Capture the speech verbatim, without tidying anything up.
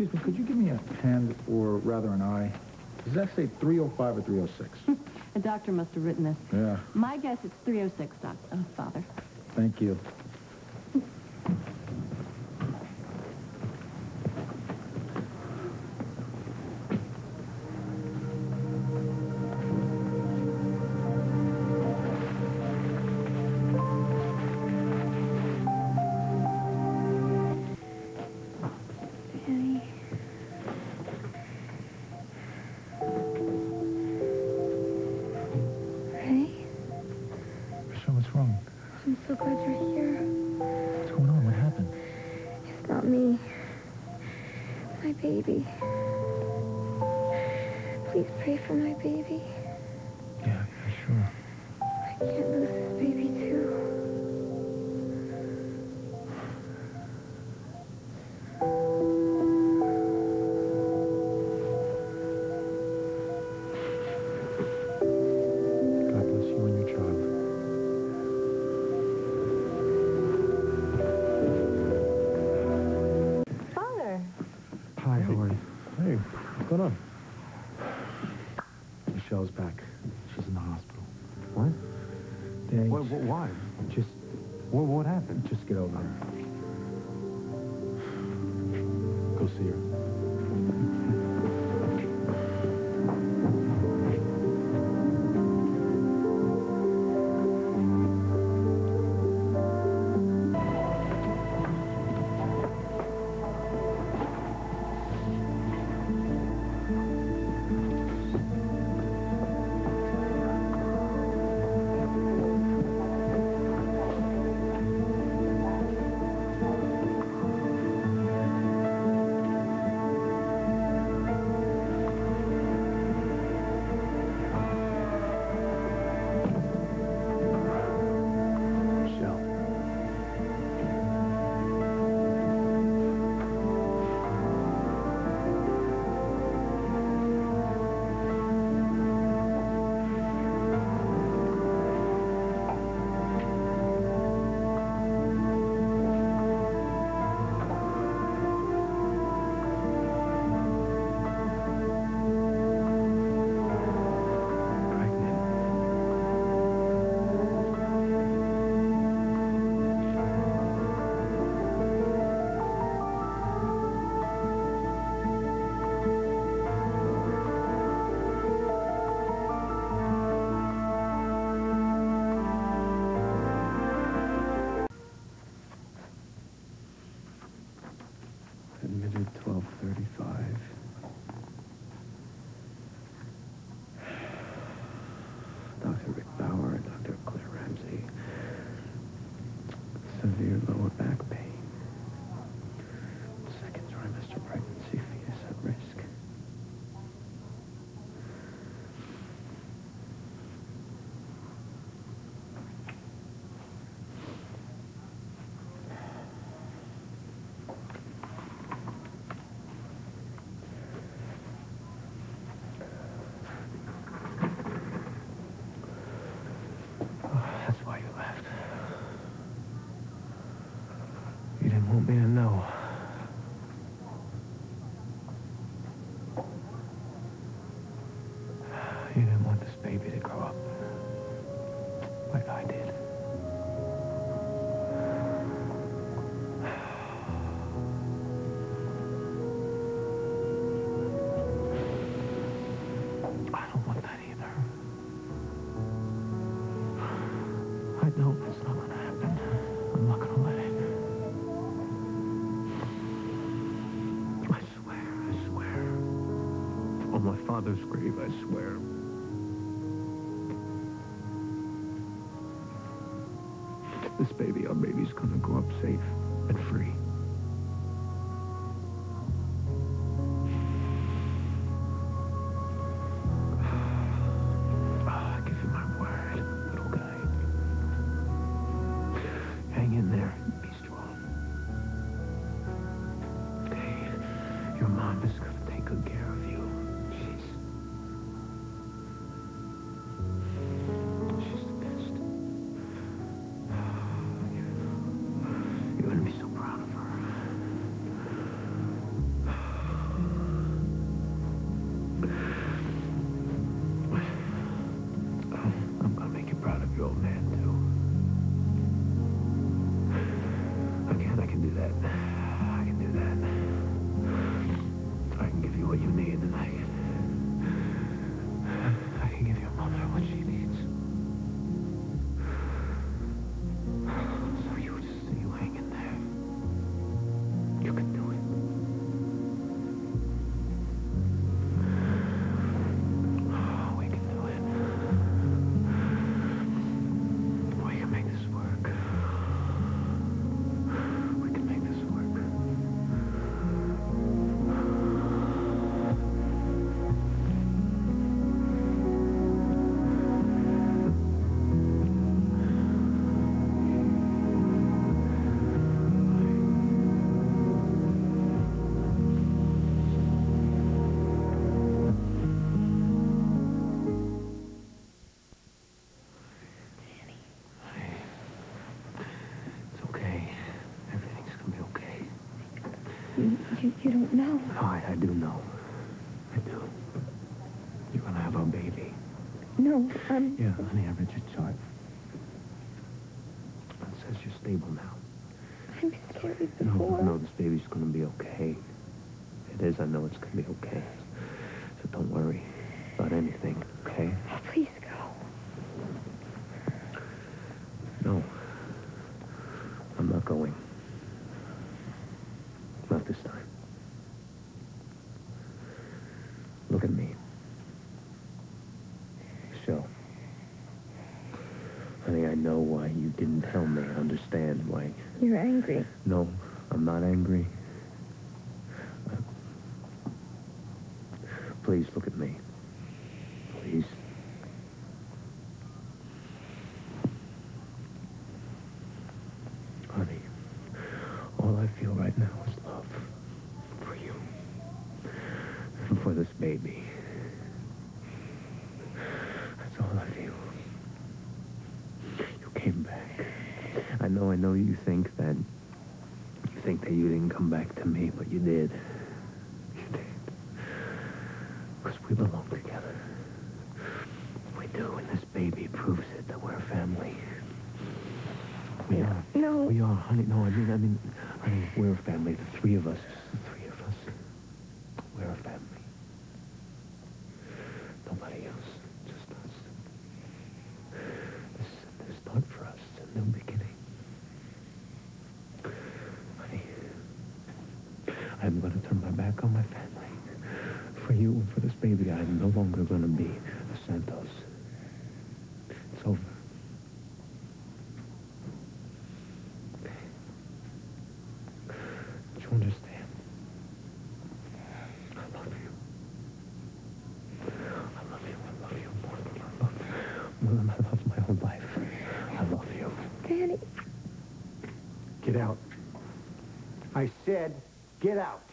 Excuse me, could you give me a pen, or rather an eye? Does that say three oh five or three oh six? A doctor must have written this. Yeah. My guess it's three oh six, Doc. Oh, Father. Thank you. What's wrong? I'm so glad you're here. What's going on? What happened? It's not me. My baby. Please pray for my baby. Yeah, yeah, sure. I can't lose this baby, too. God bless you and your child. Hi, how are you? Hey, what's going on? Michelle's back. She's in the hospital. What? They, what, what? Why? Just... What, what happened? Just get over her. Go see her. Admitted twelve thirty-five. Doctor Rick Bauer, Doctor Claire Ramsey. Severe lower back pain. Second trimester pregnancy, fetus at risk. That's why you left. You didn't want me to know. You didn't want this baby to grow up like I did. I don't want that either. I know it's not gonna happen. I'm not gonna let it. I swear, I swear. On my father's grave, I swear. This baby, our baby's gonna grow up safe and free. I give you my word, little guy. Hang in there. Be strong. Hey, your mom is gonna take good care of you. She's... She's the best. You're gonna be so proud of her. You, you, you don't know. No, I, I do know. I do. You're gonna have our baby. No, I'm... Yeah, honey, I read your chart. It says you're stable now. I miscarried No, before. no, this baby's gonna be okay. It is, I know it's gonna be okay. So don't worry about anything, okay? Please go. No. I'm not going. Not this time. Look at me. So, honey, I know why you didn't tell me. I understand why. You're angry. No, I'm not angry. Uh, please look at me. Please. Honey, all I feel right now is love for you and for this baby. That's all I feel. You came back. I know, I know you think that you think that you didn't come back to me, but you did. You did. Because we belong together. We do, and this baby proves it that we're a family. We are. No. We are, honey. No, I mean, I mean, honey, we're a family. The three of us. The three of us. We're a family. Nobody else. Just us. This is a new start for us. It's a new beginning. Honey, I'm going to turn my back on my family. For you and for this baby, I'm no longer going to be a Santos. It's over. Do you understand? I love you. I love you. I love you more than I love, more than I love my whole life. I love you. Daddy. Get out. I said, get out.